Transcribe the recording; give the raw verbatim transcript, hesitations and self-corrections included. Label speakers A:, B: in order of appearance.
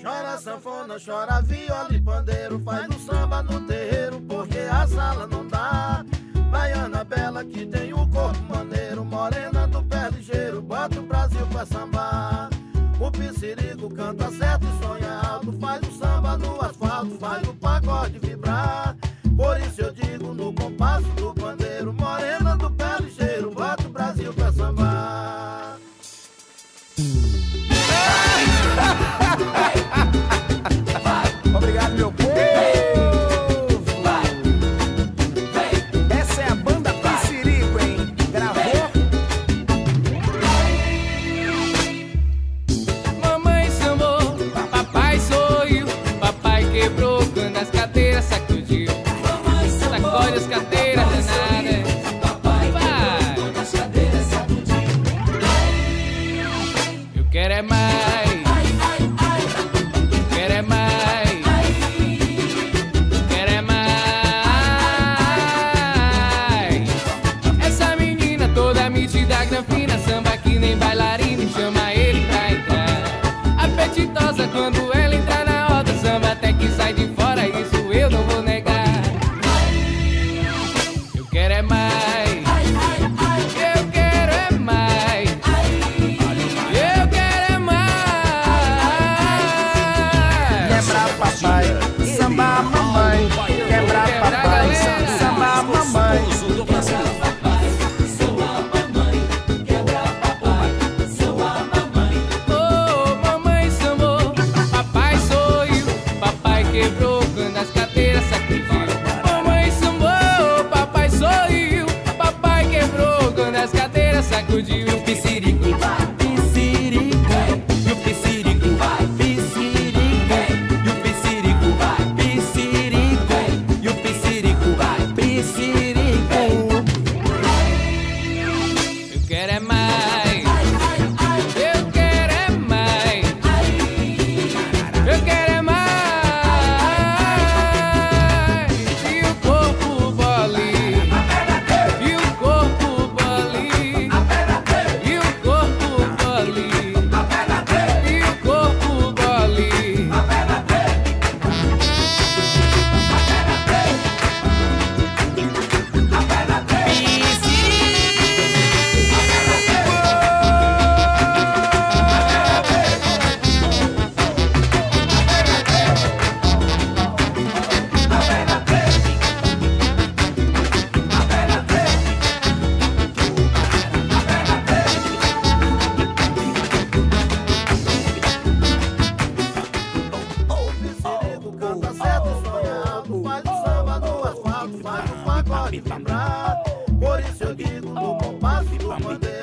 A: Chora sanfona, chora viola e pandeiro, faz o samba no terreiro, porque a sala não dá. Baiana bela que tem um corpo maneiro, morena do pé ligeiro, bota o Brasil pra sambar. O Pissirico canta certo e sonha alto, faz o samba no asfalto, faz o pagode vibrar. Por isso eu digo no compasso do pandeiro, morena do pé ligeiro, bota o Brasil pra sambar.
B: Obrigado, meu povo. Vai, vai. Essa é a banda Pissirico, hein? Gravou?
C: Mamãe sambou, papai sorriu, papai quebrou quando as cadeiras sacudiu. Sacode as cadeiras danadas. Papai quebrou quando as cadeiras sacudiu. Eu quero é mais. Quero é mais, quero é mais. Essa menina toda metida, granfina, samba que nem bailarina, chama ele pra entrar. Apetitosa quando ela entra na roda, samba até que sai de fora, isso eu não vou negar. Eu quero é mais, eu quero é mais, eu quero é mais.
B: Quebra papai, samba a mamãe. Quebra papai, samba a mamãe.
C: Oh, mamãe sambou, papai sorriu, papai quebrou quando as cadeiras sacudiu. Mamãe sambou, papai sorriu, papai quebrou quando as cadeiras sacudiu. E o Pissirico vai, Pissirico, e o Pissirico vai, Pissirico, e o Pissirico vai, Pissirico, e o Pissirico vai, Pissirico. Eu quero é mais, eu quero é mais, eu quero é mais. E o corpo bole, e o corpo bole, e o corpo bole, e o corpo bole.
A: O Pissirico canta certo e sonha alto, faz o samba no asfalto, faz o pagode vibrar. Por isso eu digo no compasso do pandeiro,